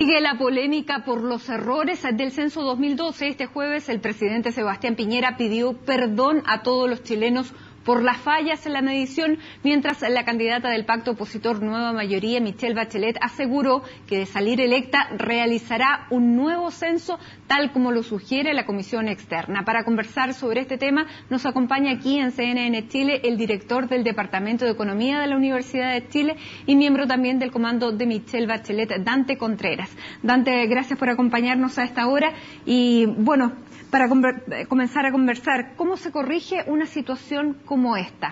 Sigue la polémica por los errores del censo 2012. Este jueves el presidente Sebastián Piñera pidió perdón a todos los chilenos por las fallas en la medición, mientras la candidata del pacto opositor Nueva Mayoría, Michelle Bachelet, aseguró que de salir electa realizará un nuevo censo tal como lo sugiere la comisión externa. Para conversar sobre este tema nos acompaña aquí en CNN Chile el director del Departamento de Economía de la Universidad de Chile y miembro también del comando de Michelle Bachelet, Dante Contreras. Dante, gracias por acompañarnos a esta hora y bueno, para comenzar a conversar, ¿cómo se corrige una situación como esta?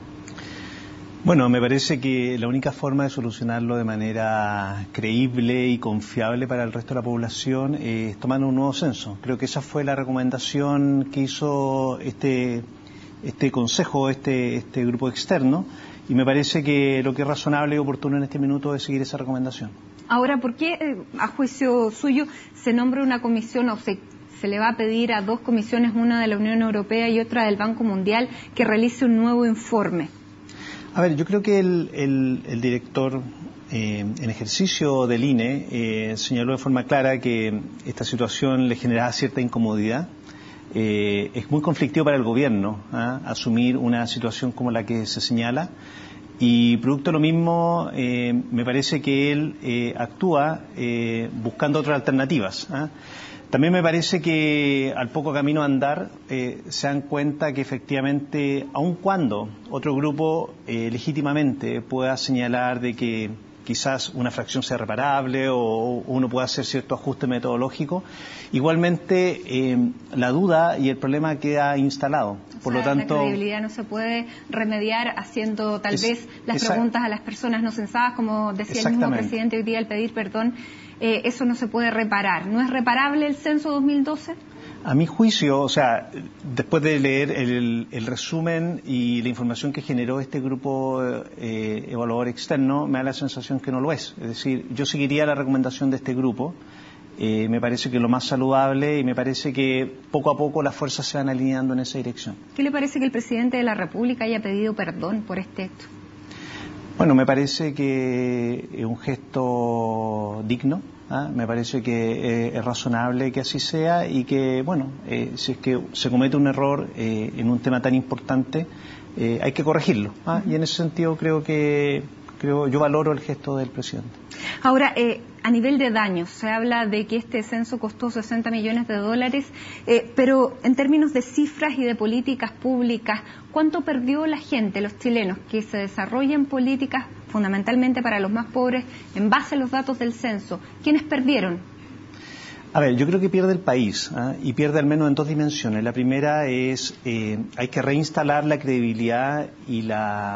Bueno, me parece que la única forma de solucionarlo de manera creíble y confiable para el resto de la población es tomar un nuevo censo. Creo que esa fue la recomendación que hizo este consejo, este grupo externo, y me parece que lo que es razonable y oportuno en este minuto es seguir esa recomendación. Ahora, ¿por qué, a juicio suyo, se nombra una comisión o se le va a pedir a dos comisiones, una de la Unión Europea y otra del Banco Mundial, que realice un nuevo informe? A ver, yo creo que el director en ejercicio del INE señaló de forma clara que esta situación le generaba cierta incomodidad. Es muy conflictivo para el gobierno asumir una situación como la que se señala, y producto de lo mismo me parece que él actúa buscando otras alternativas. También me parece que al poco camino a andar se dan cuenta que efectivamente, aun cuando otro grupo legítimamente pueda señalar de que quizás una fracción sea reparable o uno pueda hacer cierto ajuste metodológico, igualmente la duda y el problema queda instalado. Por lo tanto, la credibilidad no se puede remediar haciendo tal vez las preguntas a las personas no censadas, como decía el mismo presidente hoy día al pedir perdón. Eso no se puede reparar. ¿No es reparable el censo 2012? A mi juicio, o sea, después de leer el resumen y la información que generó este grupo evaluador externo, me da la sensación que no lo es. Es decir, yo seguiría la recomendación de este grupo. Me parece que es lo más saludable y me parece que poco a poco las fuerzas se van alineando en esa dirección. ¿Qué le parece que el presidente de la República haya pedido perdón por este acto? Bueno, me parece que es un gesto digno, me parece que es razonable que así sea y que, bueno, si es que se comete un error en un tema tan importante, hay que corregirlo. Y en ese sentido yo valoro el gesto del presidente. Ahora, a nivel de daños, se habla de que este censo costó $60 millones, pero en términos de cifras y de políticas públicas, ¿cuánto perdió la gente, los chilenos, que se desarrollan políticas fundamentalmente para los más pobres en base a los datos del censo? ¿Quiénes perdieron? A ver, yo creo que pierde el país, y pierde al menos en dos dimensiones. La primera es, hay que reinstalar la credibilidad y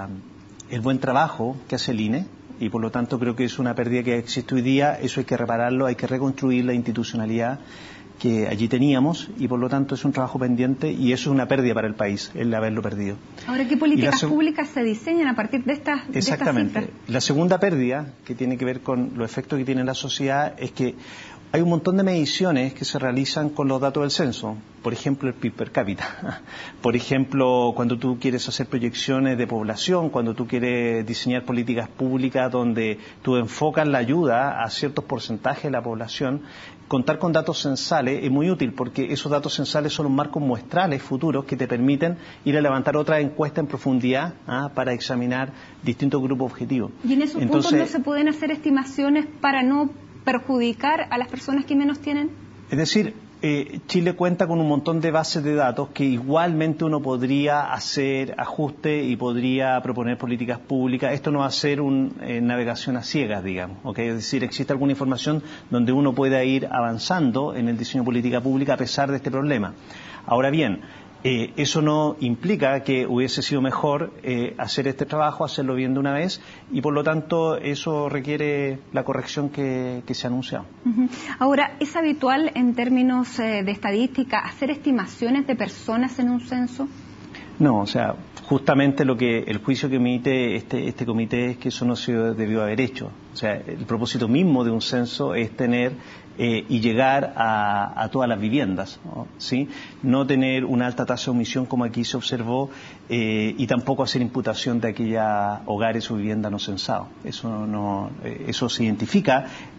el buen trabajo que hace el INE, y por lo tanto creo que es una pérdida que existe hoy día. Eso hay que repararlo, hay que reconstruir la institucionalidad que allí teníamos, y por lo tanto es un trabajo pendiente y eso es una pérdida para el país, el haberlo perdido. Ahora, ¿qué políticas públicas se diseñan a partir de estas cifras? Exactamente. La segunda pérdida, que tiene que ver con los efectos que tiene en la sociedad, es que hay un montón de mediciones que se realizan con los datos del censo. Por ejemplo, el PIB per cápita. Por ejemplo, cuando tú quieres hacer proyecciones de población, cuando tú quieres diseñar políticas públicas donde tú enfocas la ayuda a ciertos porcentajes de la población, contar con datos censales es muy útil porque esos datos censales son los marcos muestrales futuros que te permiten ir a levantar otra encuesta en profundidad para examinar distintos grupos objetivos. ¿Y en esos puntos no se pueden hacer estimaciones para no perjudicar a las personas que menos tienen? Es decir, Chile cuenta con un montón de bases de datos que igualmente uno podría hacer ajustes y podría proponer políticas públicas. Esto no va a ser una navegación a ciegas, digamos, ¿okay? Es decir, existe alguna información donde uno pueda ir avanzando en el diseño de política pública a pesar de este problema. Ahora bien, eso no implica que hubiese sido mejor hacer este trabajo, hacerlo bien de una vez, y por lo tanto eso requiere la corrección que se ha anunciado. Ahora, ¿es habitual en términos de estadística hacer estimaciones de personas en un censo? No, o sea, justamente el juicio que emite este comité es que eso no se debió haber hecho. O sea, el propósito mismo de un censo es tener y llegar a todas las viviendas, ¿sí? No tener una alta tasa de omisión como aquí se observó y tampoco hacer imputación de aquellos hogares o viviendas no censados. Eso se identifica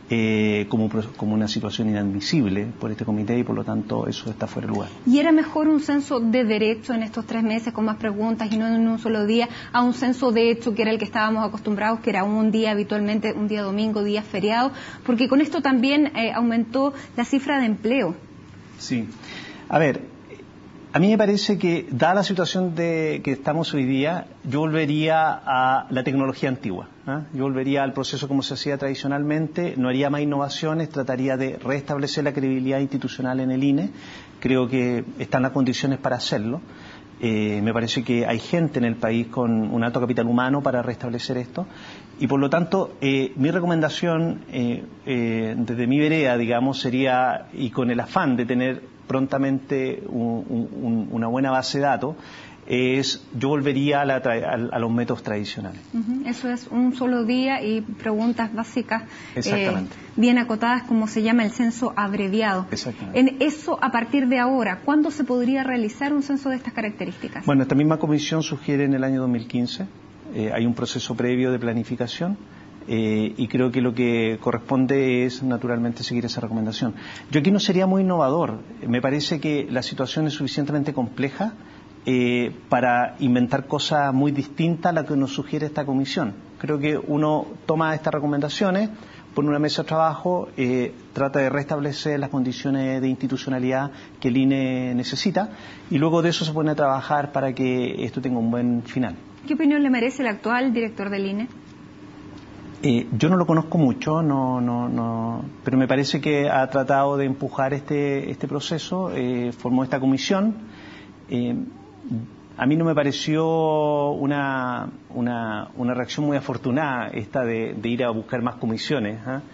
como una situación inadmisible por este comité y por lo tanto eso está fuera de lugar. ¿Y era mejor un censo de derecho en estos 3 meses con más preguntas y no en un solo día a un censo de hecho que era el que estábamos acostumbrados, que era un día habitualmente, un día domingo, día feriado? Porque con esto también aumentó la cifra de empleo. Sí. A ver, a mí me parece que, dada la situación que estamos hoy día, yo volvería a la tecnología antigua. Yo volvería al proceso como se hacía tradicionalmente, no haría más innovaciones, trataría de restablecer la credibilidad institucional en el INE. Creo que están las condiciones para hacerlo. Me parece que hay gente en el país con un alto capital humano para restablecer esto. Y por lo tanto, mi recomendación desde mi vereda, digamos, sería, y con el afán de tener prontamente una buena base de datos, yo volvería a los métodos tradicionales. Eso es un solo día y preguntas básicas bien acotadas, como se llama el censo abreviado. Exactamente. En eso, a partir de ahora, ¿cuándo se podría realizar un censo de estas características? Bueno, esta misma comisión sugiere en el año 2015, hay un proceso previo de planificación. Y creo que lo que corresponde es naturalmente seguir esa recomendación. Yo aquí no sería muy innovador. Me parece que la situación es suficientemente compleja para inventar cosas muy distintas a las que nos sugiere esta comisión. Creo que uno toma estas recomendaciones, pone una mesa de trabajo, trata de restablecer las condiciones de institucionalidad que el INE necesita y luego de eso se pone a trabajar para que esto tenga un buen final. ¿Qué opinión le merece el actual director del INE? Yo no lo conozco mucho, pero me parece que ha tratado de empujar este proceso, formó esta comisión. A mí no me pareció una reacción muy afortunada esta de ir a buscar más comisiones.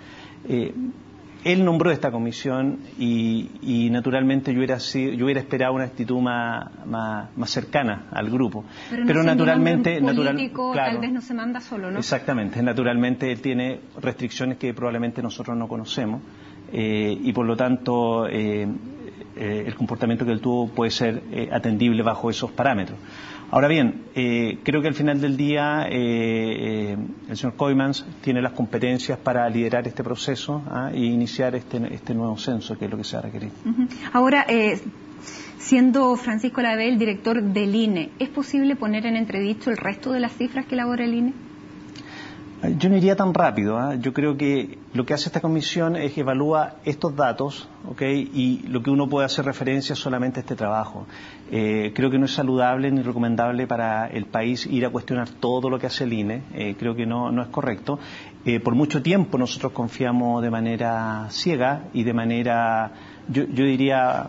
Él nombró esta comisión y naturalmente yo hubiera esperado una actitud más cercana al grupo. Pero naturalmente, político, claro, tal vez no se manda solo, ¿no? Exactamente, naturalmente él tiene restricciones que probablemente nosotros no conocemos y por lo tanto el comportamiento que él tuvo puede ser atendible bajo esos parámetros. Ahora bien, creo que al final del día el señor Koymans tiene las competencias para liderar este proceso e iniciar este nuevo censo, que es lo que se va a requerir. Ahora, siendo Francisco Lavey el director del INE, ¿es posible poner en entredicho el resto de las cifras que elabora el INE? Yo no iría tan rápido. Yo creo que lo que hace esta comisión es que evalúa estos datos, y lo que uno puede hacer referencia es solamente a este trabajo. Creo que no es saludable ni recomendable para el país ir a cuestionar todo lo que hace el INE. Creo que no es correcto. Por mucho tiempo nosotros confiamos de manera ciega y de manera, yo diría,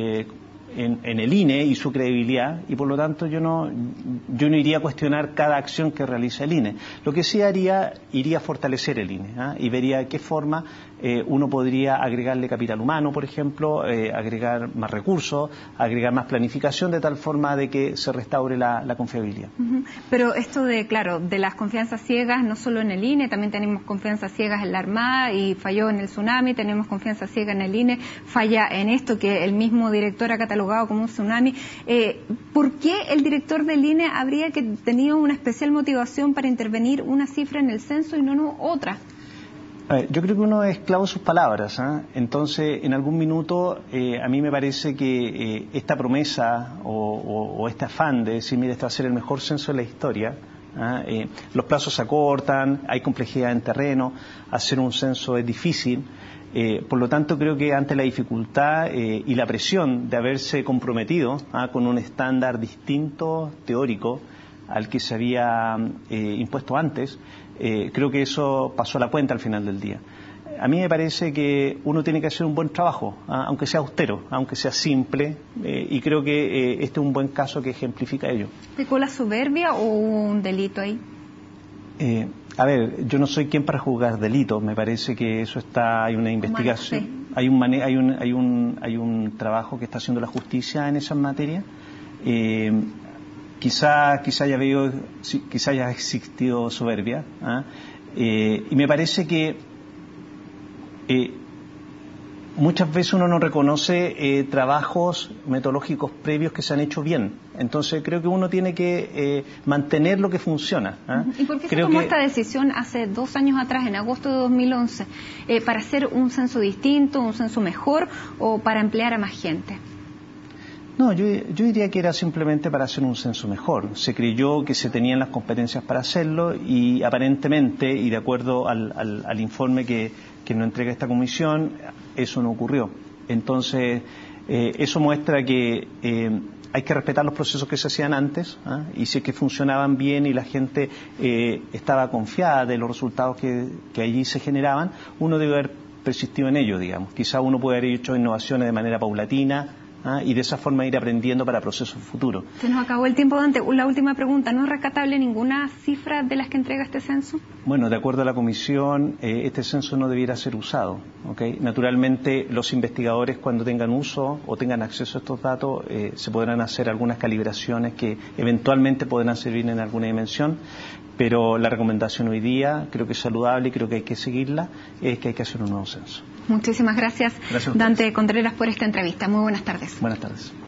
en el INE y su credibilidad, y por lo tanto yo no iría a cuestionar cada acción que realiza el INE. Lo que sí iría a fortalecer el INE, y vería de qué forma uno podría agregarle capital humano, por ejemplo, agregar más recursos, agregar más planificación, de tal forma de que se restaure la confiabilidad. Pero esto de las confianzas ciegas, no solo en el INE, también tenemos confianzas ciegas en la Armada y falló en el tsunami, tenemos confianza ciega en el INE, falla en esto que el mismo director ha catalogado como un tsunami. ¿Por qué el director del INE habría tenido una especial motivación para intervenir una cifra en el censo y no otra? Yo creo que uno es esclavo de sus palabras. Entonces, en algún minuto, a mí me parece que esta promesa o este afán de decir, mira, este va a ser el mejor censo de la historia, los plazos se acortan, hay complejidad en terreno, hacer un censo es difícil. Por lo tanto, creo que ante la dificultad y la presión de haberse comprometido con un estándar distinto, teórico, al que se había impuesto antes, creo que eso pasó a la cuenta al final del día. A mí me parece que uno tiene que hacer un buen trabajo, aunque sea austero, aunque sea simple, y creo que este es un buen caso que ejemplifica ello. ¿Pecó la soberbia o un delito ahí? A ver, yo no soy quien para juzgar delitos. Me parece que eso hay una investigación, hay un trabajo que está haciendo la justicia en esa materia. Quizá haya existido soberbia, y me parece que muchas veces uno no reconoce trabajos metodológicos previos que se han hecho bien. Entonces creo que uno tiene que mantener lo que funciona. ¿Y por qué se tomó esta decisión hace 2 años atrás, en agosto de 2011, para hacer un censo distinto, un censo mejor o para emplear a más gente? No, yo diría que era simplemente para hacer un censo mejor. Se creyó que se tenían las competencias para hacerlo y aparentemente, y de acuerdo al informe que nos entrega esta comisión, eso no ocurrió. Entonces, eso muestra que hay que respetar los procesos que se hacían antes, y si es que funcionaban bien y la gente estaba confiada de los resultados que allí se generaban, uno debe haber persistido en ello, digamos. Quizá uno puede haber hecho innovaciones de manera paulatina, y de esa forma ir aprendiendo para procesos futuros. Se nos acabó el tiempo, Dante. La última pregunta, ¿no es rescatable ninguna cifra de las que entrega este censo? Bueno, de acuerdo a la comisión, este censo no debiera ser usado, ¿okay? Naturalmente, los investigadores, cuando tengan uso o tengan acceso a estos datos, se podrán hacer algunas calibraciones que eventualmente podrán servir en alguna dimensión, pero la recomendación hoy día, creo que es saludable y creo que hay que seguirla, es que hay que hacer un nuevo censo. Muchísimas gracias, Gracias a ustedes. Dante Contreras, por esta entrevista. Muy buenas tardes. Buenas tardes.